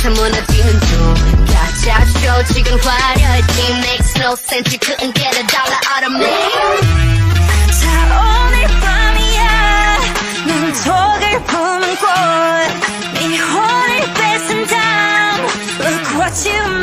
다 무너지는 중 가짜 쇼 지금 화려했지 Makes no sense you couldn't get a dollar out of me 자 오늘 밤이야 눈독을 품은 꽃 네 혼을 뺏은 다음 Look what you